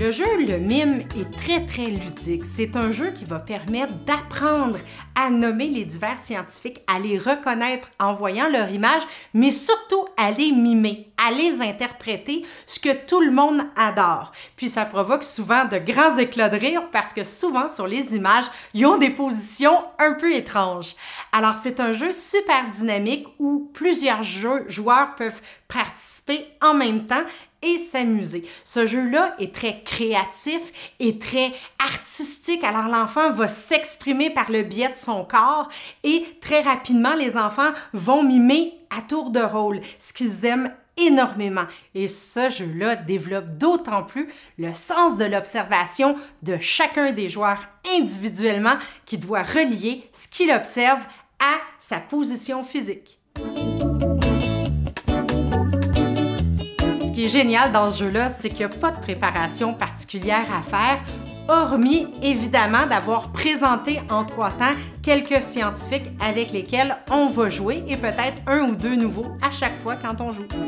Le jeu Le Mime est très ludique. C'est un jeu qui va permettre d'apprendre à nommer les divers scientifiques, à les reconnaître en voyant leur image, mais surtout à les mimer, à les interpréter, ce que tout le monde adore. Puis ça provoque souvent de grands éclats de rire parce que souvent sur les images, ils ont des positions un peu étranges. Alors c'est un jeu super dynamique où plusieurs joueurs peuvent participer en même temps et s'amuser. Ce jeu-là est très créatif et très artistique, alors l'enfant va s'exprimer par le biais de son corps et très rapidement, les enfants vont mimer à tour de rôle, ce qu'ils aiment énormément. Et ce jeu-là développe d'autant plus le sens de l'observation de chacun des joueurs individuellement qui doit relier ce qu'il observe à sa position physique. Ce qui est génial dans ce jeu-là, c'est qu'il n'y a pas de préparation particulière à faire, hormis évidemment d'avoir présenté en 3 temps quelques scientifiques avec lesquels on va jouer et peut-être 1 ou 2 nouveaux à chaque fois quand on joue.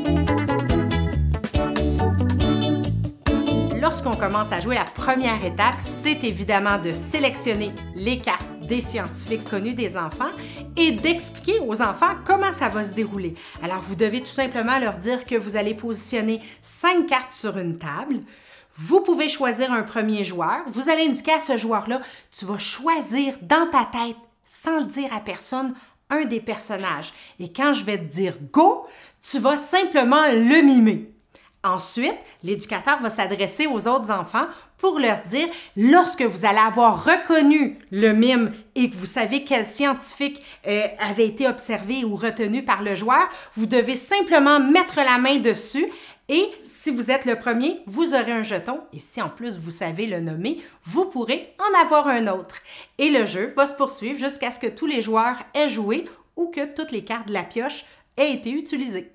Lorsqu'on commence à jouer, la première étape, c'est évidemment de sélectionner les cartes des scientifiques connus des enfants et d'expliquer aux enfants comment ça va se dérouler. Alors, vous devez tout simplement leur dire que vous allez positionner 5 cartes sur une table. Vous pouvez choisir un premier joueur. Vous allez indiquer à ce joueur-là, tu vas choisir dans ta tête, sans le dire à personne, un des personnages. Et quand je vais te dire « go », tu vas simplement le mimer. Ensuite, l'éducateur va s'adresser aux autres enfants pour leur dire, lorsque vous allez avoir reconnu le mime et que vous savez quel scientifique avait été observé ou retenu par le joueur, vous devez simplement mettre la main dessus et si vous êtes le premier, vous aurez un jeton et si en plus vous savez le nommer, vous pourrez en avoir un autre. Et le jeu va se poursuivre jusqu'à ce que tous les joueurs aient joué ou que toutes les cartes de la pioche aient été utilisées.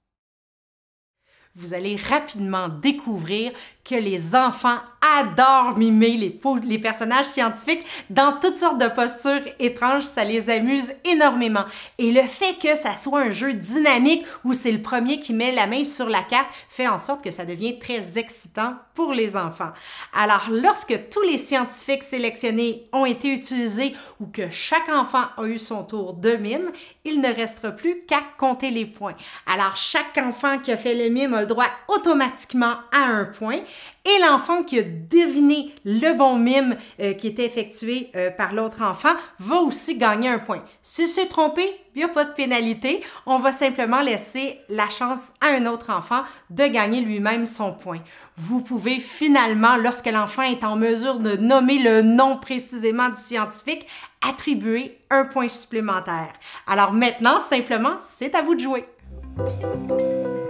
Vous allez rapidement découvrir que les enfants adorent mimer les personnages scientifiques dans toutes sortes de postures étranges, ça les amuse énormément. Et le fait que ça soit un jeu dynamique où c'est le premier qui met la main sur la carte fait en sorte que ça devient très excitant pour les enfants. Alors, lorsque tous les scientifiques sélectionnés ont été utilisés ou que chaque enfant a eu son tour de mime, il ne restera plus qu'à compter les points. Alors, chaque enfant qui a fait le mime a le droit automatiquement à un point et l'enfant qui a deviné le bon mime qui était effectué par l'autre enfant va aussi gagner un point. S'il s'est trompé, il n'y a pas de pénalité. On va simplement laisser la chance à un autre enfant de gagner lui-même son point. Vous pouvez finalement, lorsque l'enfant est en mesure de nommer le nom précisément du scientifique, attribuer un point supplémentaire. Alors maintenant, simplement, c'est à vous de jouer.